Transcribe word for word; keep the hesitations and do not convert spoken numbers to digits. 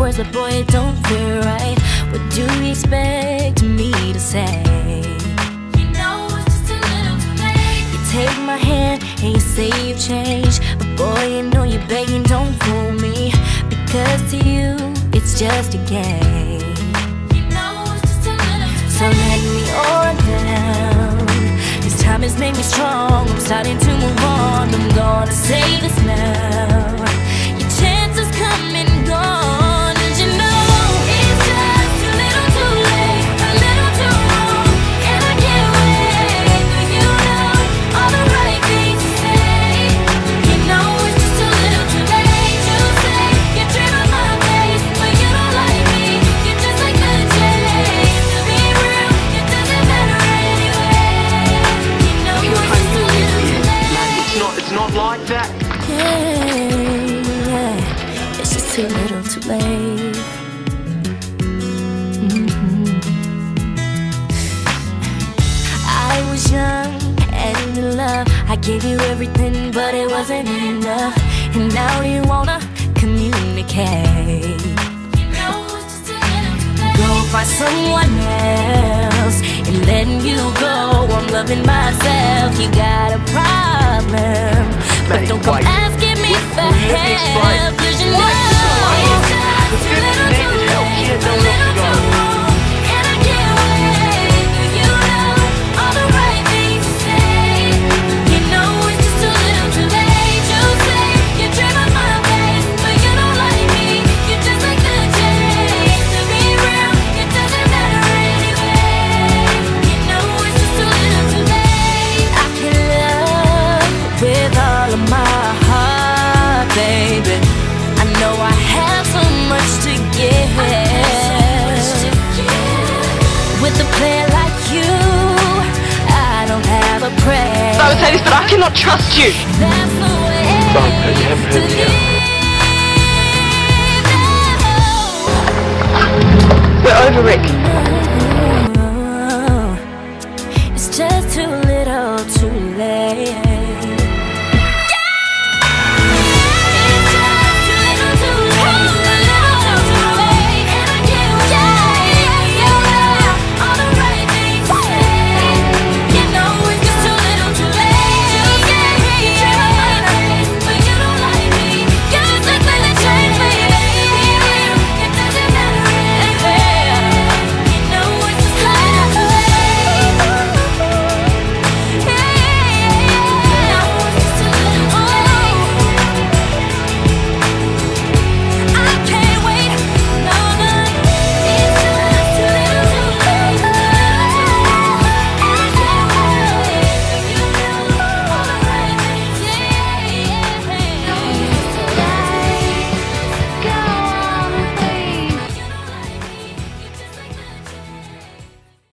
words, but boy, it don't feel right. What do you expect me to say? You know it's just a little too late. You take my hand and you say you've changed, but boy, you know you're begging, don't fool me, because to you, it's just a game. You know it's just a little too late. So let me on down. This time has made me strong. I'm starting to move on. I'm gonna say this now. Your chances come and gone, and you know it's just too little too late, a little too wrong, and I can't wait for you know all the right things to say. You know it's just a little too late to say you dream of my face, but you don't like me. You're just like the chase. To be real, it doesn't matter anyway. You know it's just a little too late. It's not, it's not like that. Yeah, yeah, it's just too little too late. Mm-hmm. I was young and in love. I gave you everything, but it wasn't enough. And now you wanna communicate. You know it's just a little too late. Go find someone else and letting you go. I'm loving myself. You got a problem, but Mate, don't come wait. asking me for Let me explain. help, 'cause you know it's just a little too late, a little too wrong, and I can't wait for you know all the right things to say. You know it's just a little too late to say you dream of my face, but you don't like me. You're just like the chase. To be real, it doesn't matter anyway. You know it's just a little too late. I can love with all of my heart, baby. I know I have so much to give. With a player like you, I don't have a prayer. I would say this, but I cannot trust you. That's the way Don't, you haven't heard me to out.